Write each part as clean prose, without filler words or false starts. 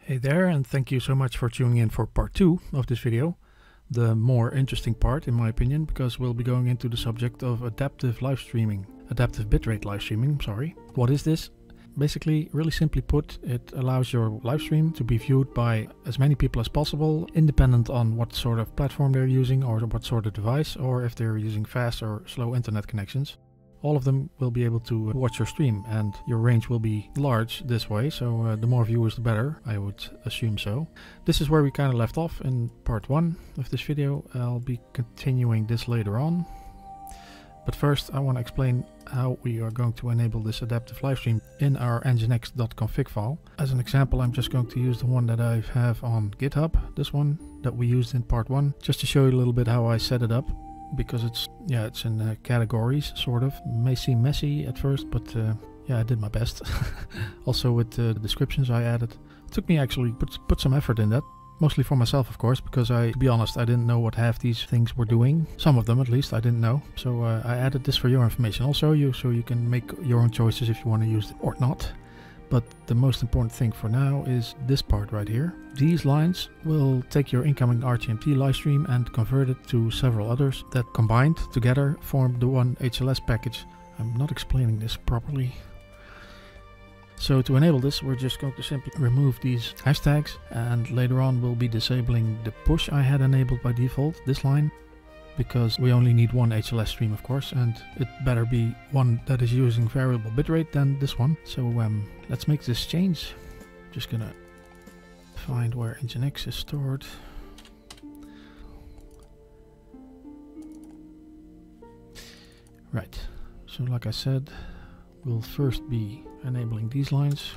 Hey there, and thank you so much for tuning in for part 2 of this video. The more interesting part, in my opinion, because we'll be going into the subject of adaptive bitrate live streaming, sorry. What is this? Basically, really simply put, it allows your live stream to be viewed by as many people as possible, independent on what sort of platform they're using or what sort of device, or if they're using fast or slow internet connections. All of them will be able to watch your stream, and your range will be large this way, so the more viewers the better, I would assume so. This is where we kind of left off in part 1 of this video. I'll be continuing this later on. But first I want to explain how we are going to enable this adaptive livestream in our Nginx.config file. As an example, I'm just going to use the one that I have on GitHub, this one that we used in part 1, just to show you a little bit how I set it up. Because it's in categories, sort of. It may seem messy at first, but yeah, I did my best. Also with the descriptions I added. It took me actually put some effort in that. Mostly for myself, of course, because to be honest, I didn't know what half these things were doing. Some of them, at least, I didn't know. So I added this for your information also, so you can make your own choices if you want to use it or not. But the most important thing for now is this part right here. These lines will take your incoming RTMP livestream and convert it to several others that combined together form the one HLS package. I'm not explaining this properly. So to enable this, we're just going to simply remove these hashtags, and later on we'll be disabling the push I had enabled by default, this line. Because we only need one HLS stream, of course, and it better be one that is using variable bitrate than this one. So let's make this change. Just gonna find where Nginx is stored. Right, so like I said, we'll first be enabling these lines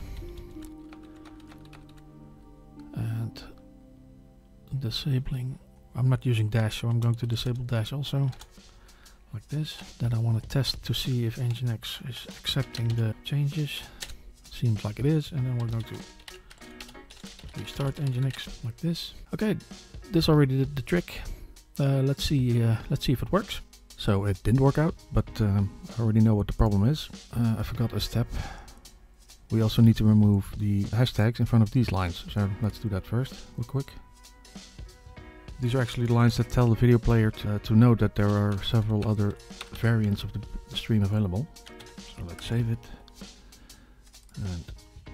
and disabling. I'm not using dash, so I'm going to disable dash also, like this. Then I want to test to see if Nginx is accepting the changes. Seems like it is, and then we're going to restart Nginx like this. Okay, this already did the trick. Let's see if it works. So it didn't work out, but I already know what the problem is. I forgot a step. We also need to remove the hashtags in front of these lines, so let's do that first, real quick. These are actually the lines that tell the video player to know that there are several other variants of the stream available. So let's save it. And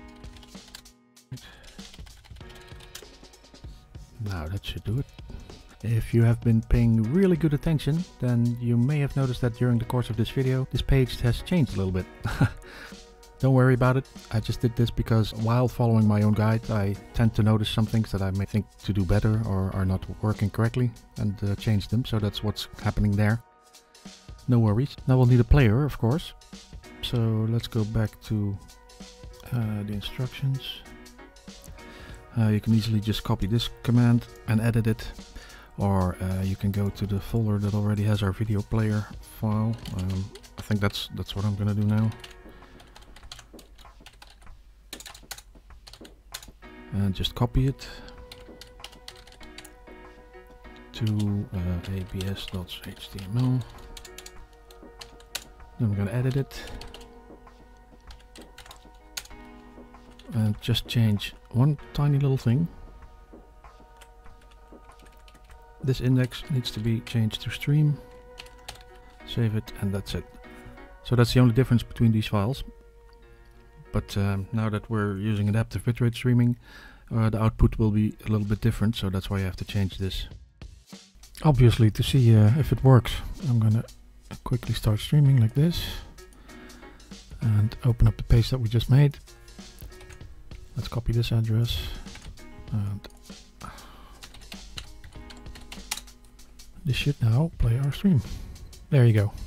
now that should do it. If you have been paying really good attention, then you may have noticed that during the course of this video, this page has changed a little bit. Don't worry about it. I just did this because while following my own guide, I tend to notice some things that I may think to do better or are not working correctly, and change them. So that's what's happening there. No worries. Now we'll need a player, of course. So let's go back to the instructions. You can easily just copy this command and edit it. Or you can go to the folder that already has our video player file. I think that's what I'm going to do now. And just copy it to abs.html. Then we're going to edit it and just change one tiny little thing. This index needs to be changed to stream. Save it, and that's it. So that's the only difference between these files. But now that we're using adaptive bitrate streaming, the output will be a little bit different, so that's why you have to change this. Obviously, to see if it works, I'm gonna quickly start streaming like this and open up the page that we just made. Let's copy this address and this should now play our stream. There you go.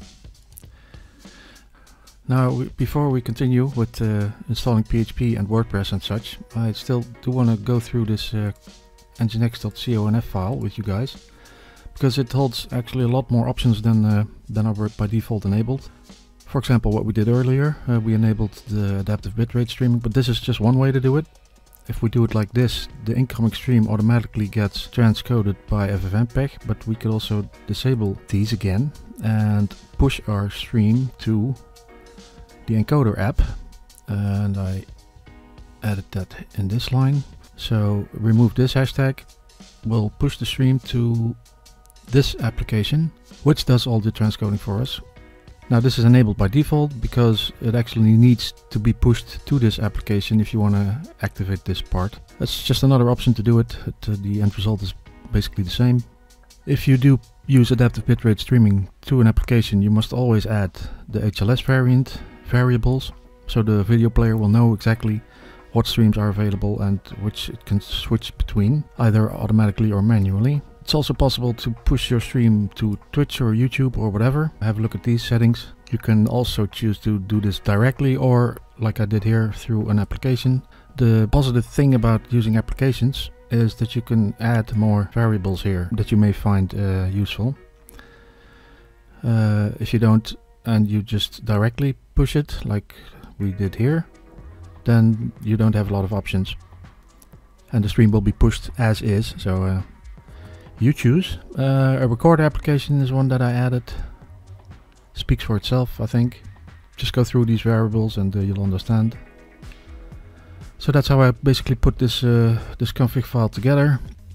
Now, before we continue with installing PHP and WordPress and such, I still do want to go through this Nginx.conf file with you guys, because it holds actually a lot more options than are by default enabled. For example, what we did earlier, we enabled the adaptive bitrate streaming, but this is just one way to do it. If we do it like this, the incoming stream automatically gets transcoded by Ffmpeg, but we could also disable these again and push our stream to the encoder app, and I added that in this line. So remove this hashtag. We'll push the stream to this application, which does all the transcoding for us. Now this is enabled by default because it actually needs to be pushed to this application if you want to activate this part. That's just another option to do it. The end result is basically the same. If you do use adaptive bitrate streaming to an application, you must always add the HLS variables, so the video player will know exactly what streams are available and which it can switch between, either automatically or manually. It's also possible to push your stream to Twitch or YouTube or whatever. Have a look at these settings. You can also choose to do this directly or, like I did here, through an application. The positive thing about using applications is that you can add more variables here that you may find useful. If you don't and you just directly push it like we did here, then you don't have a lot of options. And the stream will be pushed as is, so you choose. A recorder application is one that I added. Speaks for itself, I think. Just go through these variables and you'll understand. So that's how I basically put this this config file together.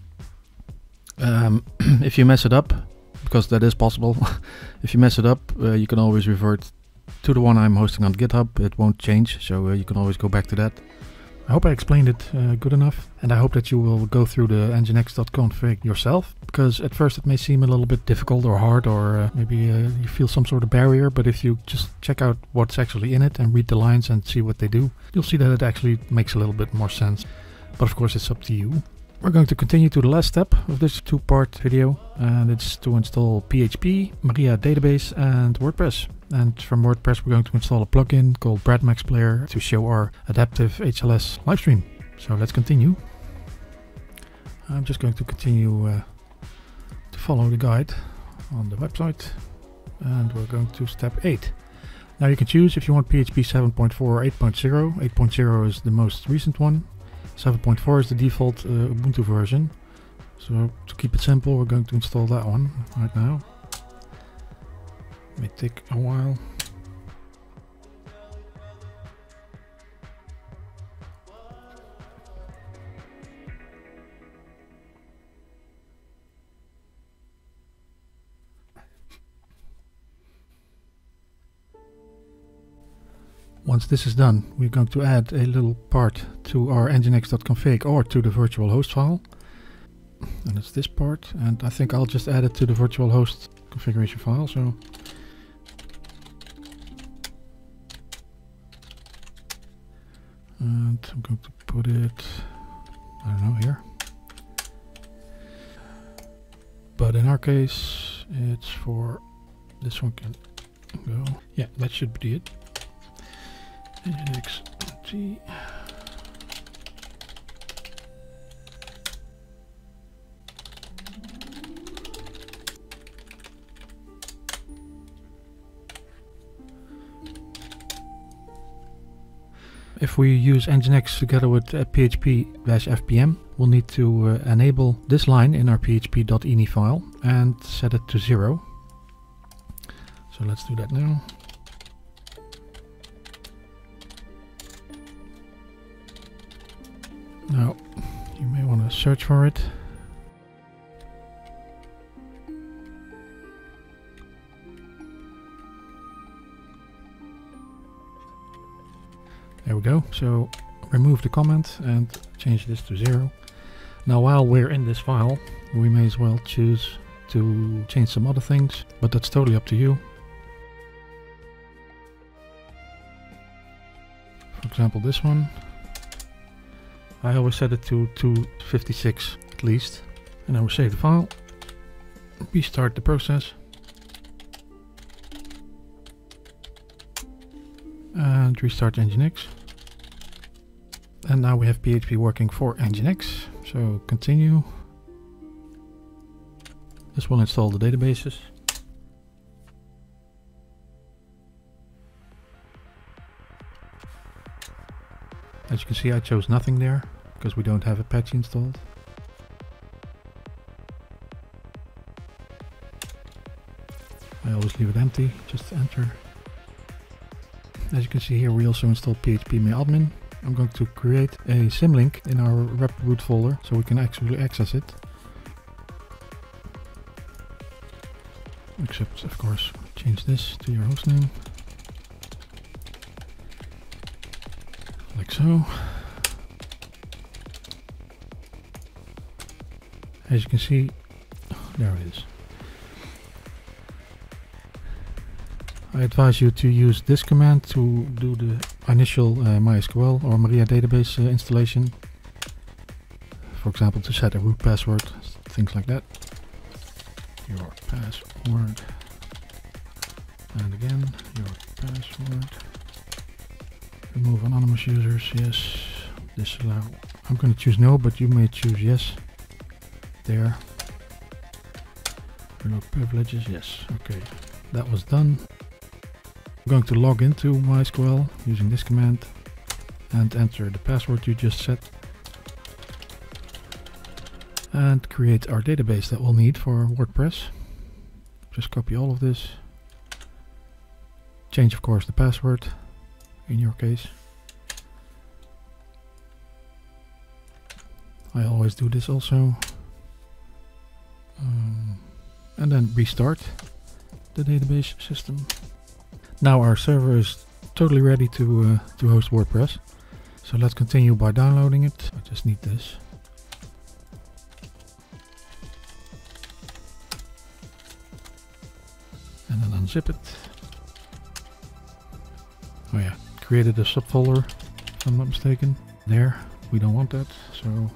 If you mess it up, because that is possible, if you mess it up, you can always revert to the one I'm hosting on GitHub. It won't change, so you can always go back to that. I hope I explained it good enough, and I hope that you will go through the nginx.config yourself, because at first it may seem a little bit difficult or hard, or maybe you feel some sort of barrier, but if you just check out what's actually in it and read the lines and see what they do, you'll see that it actually makes a little bit more sense. But of course it's up to you. We're going to continue to the last step of this two-part video, and it's to install PHP, MariaDB and Wordpress. And from Wordpress we're going to install a plugin called Bradmax Player to show our adaptive HLS livestream. So let's continue. I'm just going to continue to follow the guide on the website, and we're going to step 8. Now you can choose if you want PHP 7.4 or 8.0. 8.0 is the most recent one. 7.4 is the default Ubuntu version. So to keep it simple, we're going to install that one right now. May take a while. Once this is done, we're going to add a little part to our nginx.config or to the virtual host file. And it's this part, and I think I'll just add it to the virtual host configuration file. So and I'm going to put it, I don't know, here. But in our case, it's for this one can go. Yeah, that should be it. Nginx T. If we use Nginx together with PHP-FPM, we'll need to enable this line in our php.ini file and set it to 0. So let's do that now. Now, you may want to search for it. There we go. So remove the comment and change this to 0. Now while we're in this file, we may as well choose to change some other things, but that's totally up to you. For example, this one. I always set it to 256 at least. And I will save the file, restart the process, and restart Nginx. And now we have PHP working for Nginx. So continue. This will install the databases. As you can see, I chose nothing there because we don't have Apache installed. I always leave it empty, just enter. As you can see here, we also installed PHP MariaDB I'm going to create a symlink in our rep root folder so we can actually access it. Except, of course, change this to your hostname. Like so. As you can see, there it is. I advise you to use this command to do the initial MySQL or MariaDB installation. For example, to set a root password, things like that. Your password. And again, your password. Remove anonymous users, yes. Disallow. I'm going to choose no, but you may choose yes. There. Remote privileges, yes. Okay, that was done. I'm going to log into MySQL using this command and enter the password you just set and create our database that we'll need for WordPress. Just copy all of this. Change, of course, the password in your case. I always do this also. And then restart the database system. Now our server is totally ready to host WordPress. So let's continue by downloading it. I just need this. And then unzip it. Oh yeah, created a subfolder if I'm not mistaken. There, we don't want that, so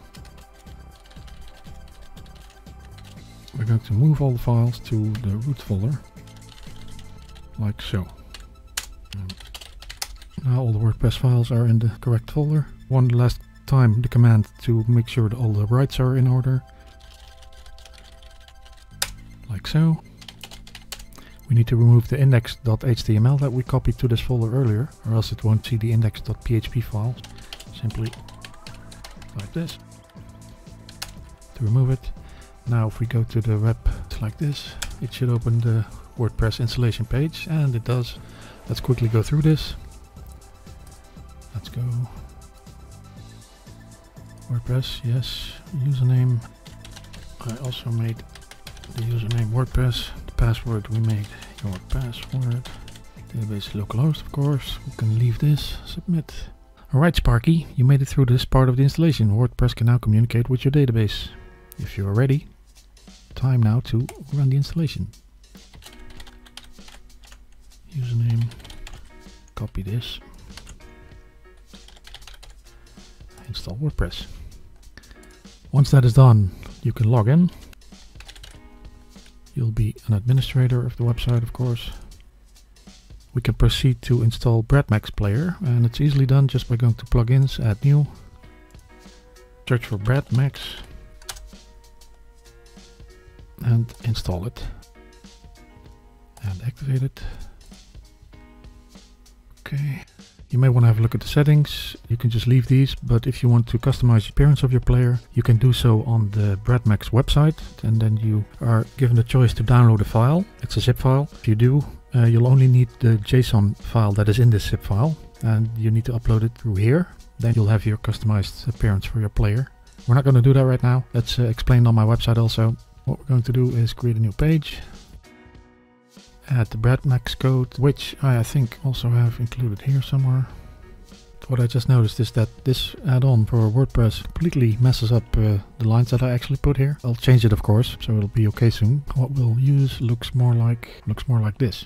we're going to move all the files to the root folder, like so. Now all the WordPress files are in the correct folder. One last time the command to make sure that all the rights are in order, like so. We need to remove the index.html that we copied to this folder earlier, or else it won't see the index.php file. Simply like this to remove it. Now if we go to the web like this, it should open the WordPress installation page, and it does. Let's quickly go through this. Let's go. WordPress, yes. Username. I also made the username WordPress. The password we made your password. Database localhost, of course. We can leave this. Submit. Alright, Sparky, you made it through this part of the installation. WordPress can now communicate with your database. If you are ready, time now to run the installation. Username. Copy this. Install WordPress. Once that is done, you can log in. You'll be an administrator of the website, of course. We can proceed to install Prt2 player, and it's easily done just by going to plugins, add new, search for Prt2 and install it and activate it. Okay. You may want to have a look at the settings. You can just leave these, but if you want to customize the appearance of your player, you can do so on the Prt2 website, and then you are given the choice to download a file. It's a zip file. If you do, you'll only need the JSON file that is in this zip file, and you need to upload it through here. Then you'll have your customized appearance for your player. We're not going to do that right now. That's explained on my website also. What we're going to do is create a new page. Add the Prt2 code, which I think also have included here somewhere. What I just noticed is that this add-on for WordPress completely messes up the lines that I actually put here. I'll change it, of course, so it'll be okay soon. What we'll use looks more like this.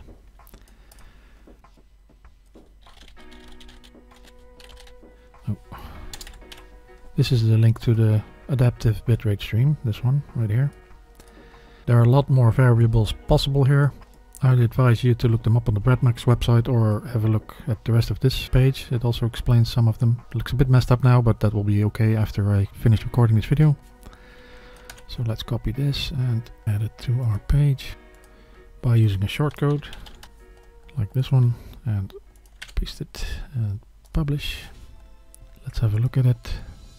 Oh. This is the link to the adaptive bitrate stream. This one right here. There are a lot more variables possible here. I'd advise you to look them up on the Prt2 website or have a look at the rest of this page. It also explains some of them. It looks a bit messed up now, but that will be okay after I finish recording this video. So let's copy this and add it to our page by using a shortcode like this one, and paste it and publish. Let's have a look at it.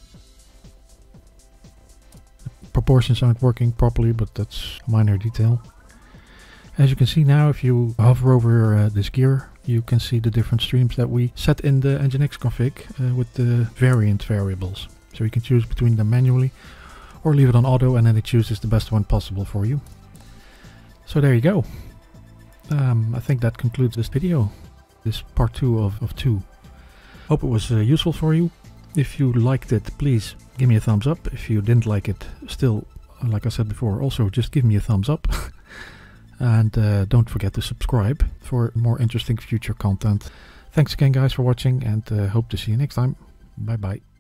The proportions aren't working properly, but that's a minor detail. As you can see now, if you hover over this gear, you can see the different streams that we set in the Nginx config with the variant variables. So you can choose between them manually or leave it on auto, and then it chooses the best one possible for you. So there you go. I think that concludes this video, this part 2 of 2. Hope it was useful for you. If you liked it, please give me a thumbs up. If you didn't like it, still, like I said before, also just give me a thumbs up. And don't forget to subscribe for more interesting future content. Thanks again guys for watching, and hope to see you next time. Bye bye.